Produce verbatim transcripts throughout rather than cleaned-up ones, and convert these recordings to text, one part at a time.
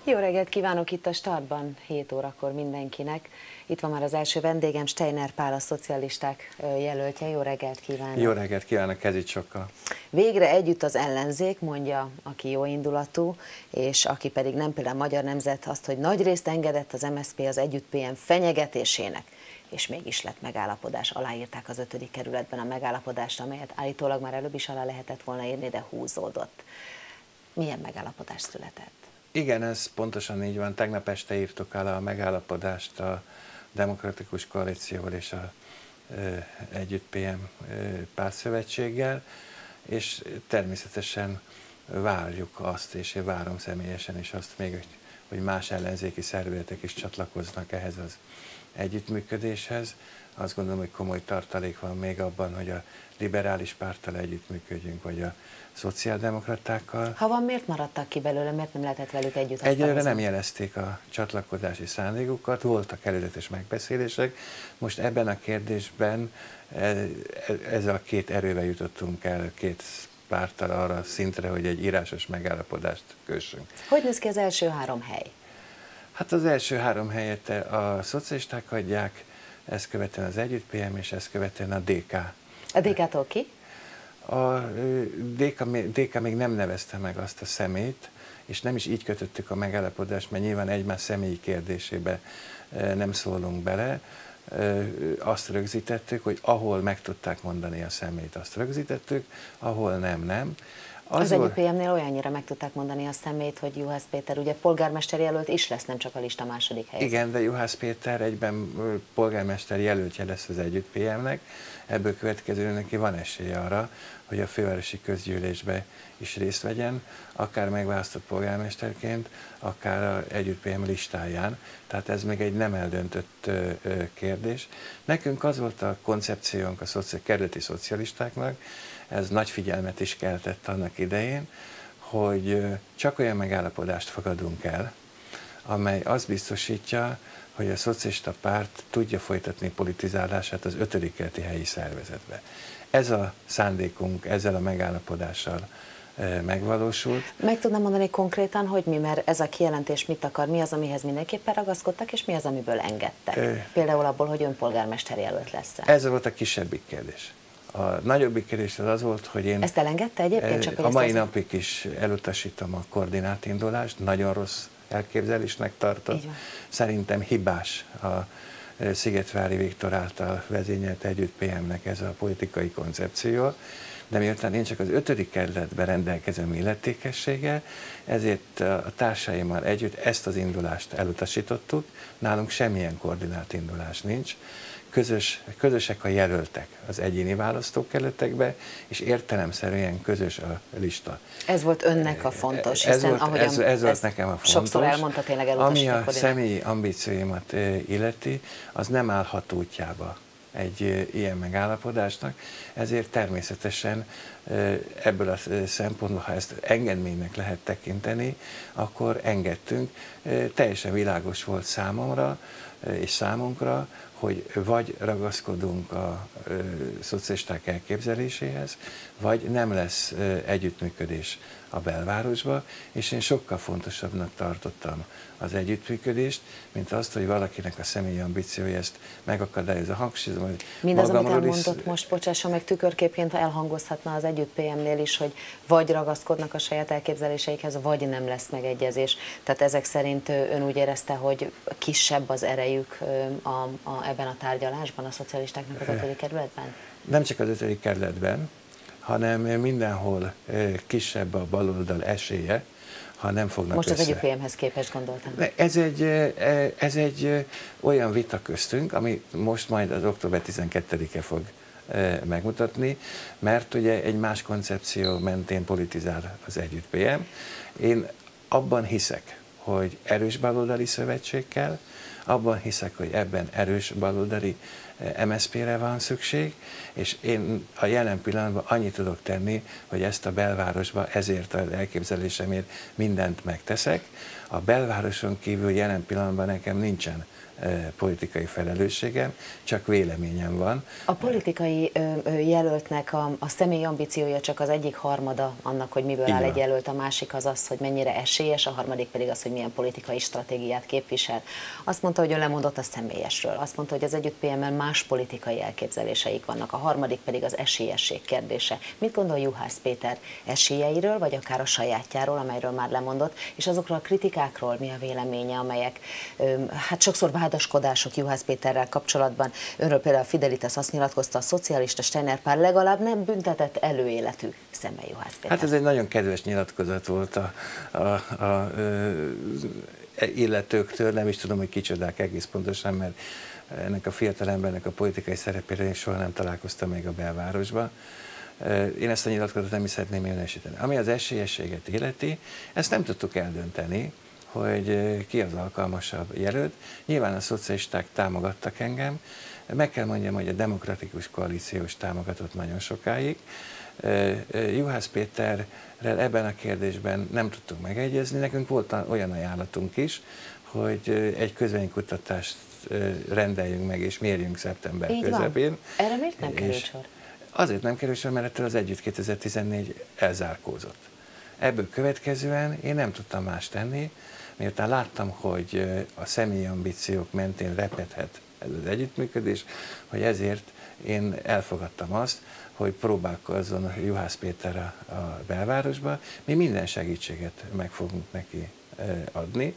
Jó reggelt kívánok itt a Startban, hét órakor mindenkinek. Itt van már az első vendégem, Steiner Pál, a szocialisták jelöltje. Jó reggelt kívánok! Jó reggelt kívánok, kezit sokkal! Végre együtt az ellenzék, mondja, aki jó indulatú, és aki pedig nem, például a Magyar Nemzet azt, hogy nagyrészt engedett az em es zé pé az Együtt pé em fenyegetésének, és mégis lett megállapodás. Aláírták az ötödik kerületben a megállapodást, amelyet állítólag már előbb is alá lehetett volna írni, de húzódott. Milyen megállapodás született? Igen, ez pontosan így van. Tegnap este írtuk alá a megállapodást a Demokratikus Koalícióval és a Együtt pé em pártszövetséggel, és természetesen várjuk azt, és én várom személyesen is azt még, hogy más ellenzéki szervezetek is csatlakoznak ehhez az együttműködéshez. Azt gondolom, hogy komoly tartalék van még abban, hogy a liberális párttal együttműködjünk, vagy a szociáldemokratákkal. Ha van, miért maradtak ki belőle, miért nem lehetett velük együtt? Egyelőre nem jelezték a csatlakozási szándékukat, voltak előzetes megbeszélések. Most ebben a kérdésben ezzel a két erővel jutottunk el, két párttal arra szintre, hogy egy írásos megállapodást kössünk. Hogy néz ki az első három hely? Hát az első három helyet a szocialisták adják, ezt követően az Együtt pé em, és ezt követően a dé ká. A dé ká-tól ki? A dé ká, dé ká még nem nevezte meg azt a személyt, és nem is így kötöttük a megállapodást, mert nyilván egymás személyi kérdésébe nem szólunk bele. Azt rögzítettük, hogy ahol meg tudták mondani a személyt, azt rögzítettük, ahol nem, nem. Az, az Együtt pé em-nél olyannyira meg tudták mondani a személyt, hogy Juhász Péter ugye polgármester jelölt is lesz, nem csak a lista második helyezett. Igen, de Juhász Péter egyben polgármester jelöltje lesz az Együtt pé em-nek, ebből következően neki van esélye arra, hogy a fővárosi közgyűlésbe is részt vegyen, akár megválasztott polgármesterként, akár az Együtt pé em listáján. Tehát ez még egy nem eldöntött kérdés. Nekünk az volt a koncepciónk a szoci- kerületi szocialistáknak, ez nagy figyelmet is keltett annak idején, hogy csak olyan megállapodást fogadunk el, amely azt biztosítja, hogy a szocialista párt tudja folytatni politizálását az ötödik kerületi helyi szervezetbe. Ez a szándékunk ezzel a megállapodással megvalósult. Meg tudnám mondani konkrétan, hogy mi, mert ez a kijelentés mit akar, mi az, amihez mindenképpen ragaszkodtak, és mi az, amiből engedtek? Ö... Például abból, hogy ön polgármester jelölt lesz. Ez volt a kisebbik kérdés. A nagyobbik kérdés az az volt, hogy én... Ezt elengedte egyébként? Csak a mai napig is elutasítom a koordinált indulást, nagyon rossz elképzelésnek tartott. Szerintem hibás a Szigetvári Viktor által vezényelt Együtt pé em-nek ez a politikai koncepció, de miután én csak az ötödik kerületben rendelkezem illetékességgel, ezért a társaimmal együtt ezt az indulást elutasítottuk, nálunk semmilyen koordinált indulás nincs. Közös, közösek a jelöltek az egyéni választókerületekbe, és értelemszerűen közös a lista. Ez volt önnek a fontos, ez hiszen volt, ahogyan ez, ez volt nekem a fontos. Sokszor elmondta, tényleg elutasítottuk. Ami a személyi ambícióimat illeti, az nem állhat útjába egy ilyen megállapodásnak, ezért természetesen ebből a szempontból, ha ezt engedménynek lehet tekinteni, akkor engedtünk. Teljesen világos volt számomra és számunkra, hogy vagy ragaszkodunk a ö, szocialisták elképzeléséhez, vagy nem lesz ö, együttműködés a belvárosba, és én sokkal fontosabbnak tartottam az együttműködést, mint azt, hogy valakinek a személyi ambíciója ezt megakadályozza. Hangsúlyozom, hogy mindaz, amit elmondott is... most, bocsásson meg, tükörképként elhangozhatna az Együtt pé em-nél is, hogy vagy ragaszkodnak a saját elképzeléseikhez, vagy nem lesz megegyezés. Tehát ezek szerint ön úgy érezte, hogy kisebb az erejük a, a, ebben a tárgyalásban a szocialistáknak az ötödik kerületben? Nem csak az ötödik kerületben, hanem mindenhol kisebb a baloldal esélye, ha nem fognak Most össze. az Együtt pé em-hez képest gondoltam. Ez egy, ez egy olyan vita köztünk, ami most majd az október tizenkettedike fog megmutatni, mert ugye egy más koncepció mentén politizál az Együtt pé em. Én abban hiszek, hogy erős baloldali szövetség kell, Abban hiszek, hogy ebben erős baloldali em es zé pé-re van szükség, és én a jelen pillanatban annyit tudok tenni, hogy ezt a belvárosba ezért az elképzelésemért mindent megteszek. A belvároson kívül jelen pillanatban nekem nincsen politikai felelősségem, csak véleményem van. A politikai jelöltnek a, a személyi ambíciója csak az egyik harmada annak, hogy miből áll egy jelölt, a másik az az, hogy mennyire esélyes, a harmadik pedig az, hogy milyen politikai stratégiát képvisel. Azt mondta, hogy ő lemondott a személyesről, azt mondta, hogy az Együtt pé em-mel más politikai elképzeléseik vannak, a harmadik pedig az esélyesség kérdése. Mit gondol Juhász Péter esélyeiről, vagy akár a sajátjáról, amelyről már lemondott, és azokról a kritikákról mi a véleménye, amelyek hát sokszor vádaskodások Juhász Péterrel kapcsolatban. Önről például a Fidelitas azt nyilatkozta, a szocialista Steiner pár legalább nem büntetett előéletű szemmel Juhász Péter. Hát ez egy nagyon kedves nyilatkozat volt a, a, a, a illetőktől, nem is tudom, hogy kicsodák egész pontosan, mert ennek a fiatal embernek a politikai szerepére én soha nem találkoztam még a belvárosban. Én ezt a nyilatkozatot nem is szeretném érvényesíteni. Ami az esélyességet illeti, ezt nem tudtuk eldönteni, hogy ki az alkalmasabb jelölt. Nyilván a szocialisták támogattak engem, meg kell mondjam, hogy a demokratikus koalíciós támogatott nagyon sokáig. Juhász Péterrel ebben a kérdésben nem tudtunk megegyezni, nekünk volt olyan ajánlatunk is, hogy egy közvéleménykutatást rendeljünk meg és mérjünk szeptember Így közepén. Van. Erre miért nem került sor? Azért nem került sor, mert ettől az Együtt kétezer-tizennégy elzárkózott. Ebből következően én nem tudtam más tenni, miután láttam, hogy a személyi ambíciók mentén repedhet ez az együttműködés, hogy ezért én elfogadtam azt, hogy próbálkozzon Juhász Péter a, a belvárosba. Mi minden segítséget meg fogunk neki adni,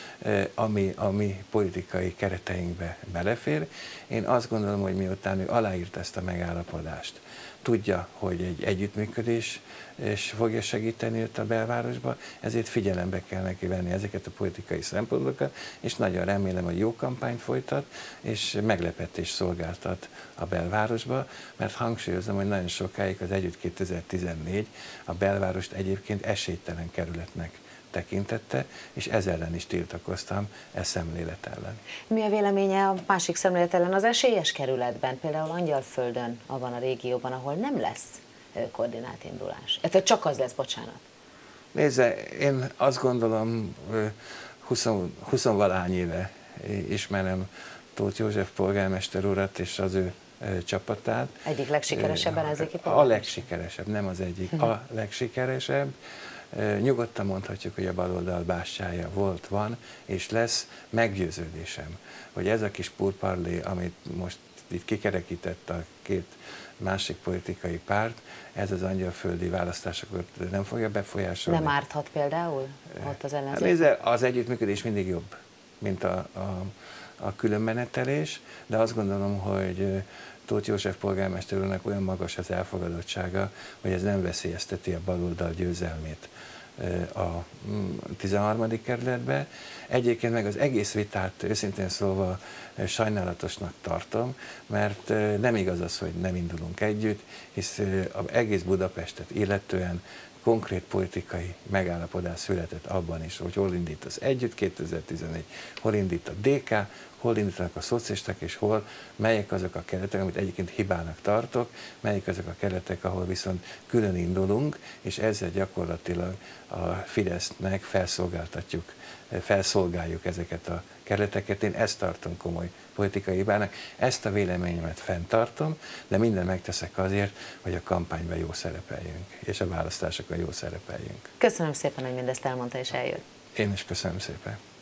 ami a mi politikai kereteinkbe belefér. Én azt gondolom, hogy miután ő aláírt ezt a megállapodást, tudja, hogy egy együttműködés és fogja segíteni őt a belvárosba, ezért figyelembe kell neki venni ezeket a politikai szempontokat, és nagyon remélem, hogy jó kampányt folytat, és meglepetés szolgáltat a belvárosba, mert hangsúlyozom, hogy nagyon sokáig az Együtt kétezer-tizennégy a belvárost egyébként esélytelen kerületnek tekintette, és ez ellen is tiltakoztam, e szemlélet ellen. Mi a véleménye a másik szemlélet ellen az esélyes kerületben, például Angyalföldön, abban a régióban, ahol nem lesz koordinált indulás? Tehát csak az lesz, bocsánat. Nézze, én azt gondolom, húsz-valahány éve ismerem Tóth József polgármester urat és az ő csapatát. Egyik legsikeresebb ellenzéki polgármester? A legsikeresebb, nem az egyik, a legsikeresebb. Nyugodtan mondhatjuk, hogy a baloldal bástyája volt, van, és lesz. Meggyőződésem, hogy ez a kis purparlé, amit most itt kikerekített a két másik politikai párt, ez az angyalföldi választásokat nem fogja befolyásolni. Nem árthat például ott az ellenzék? Nézze, az együttműködés mindig jobb, mint a, a, a különmenetelés, de azt gondolom, hogy Tóth József polgármester úrnak olyan magas az elfogadottsága, hogy ez nem veszélyezteti a baloldal győzelmét a tizenharmadik kerületbe. Egyébként meg az egész vitát őszintén szólva sajnálatosnak tartom, mert nem igaz az, hogy nem indulunk együtt, hisz az egész Budapestet illetően konkrét politikai megállapodás született abban is, hogy hol indít az Együtt kétezer-tizennégy, hol indít a dé ká, hol indítanak a szocialisták, és hol, melyek azok a keretek, amit egyébként hibának tartok, melyek azok a keretek, ahol viszont külön indulunk, és ezzel gyakorlatilag a Fidesznek felszolgáltatjuk, felszolgáljuk ezeket a kereteket. Én ezt tartom komoly politikai hibának, ezt a véleményemet fenntartom, de minden megteszek azért, hogy a kampányban jó szerepeljünk, és a választásokon jó szerepeljünk. Köszönöm szépen, hogy mindezt elmondta és eljött. Én is köszönöm szépen.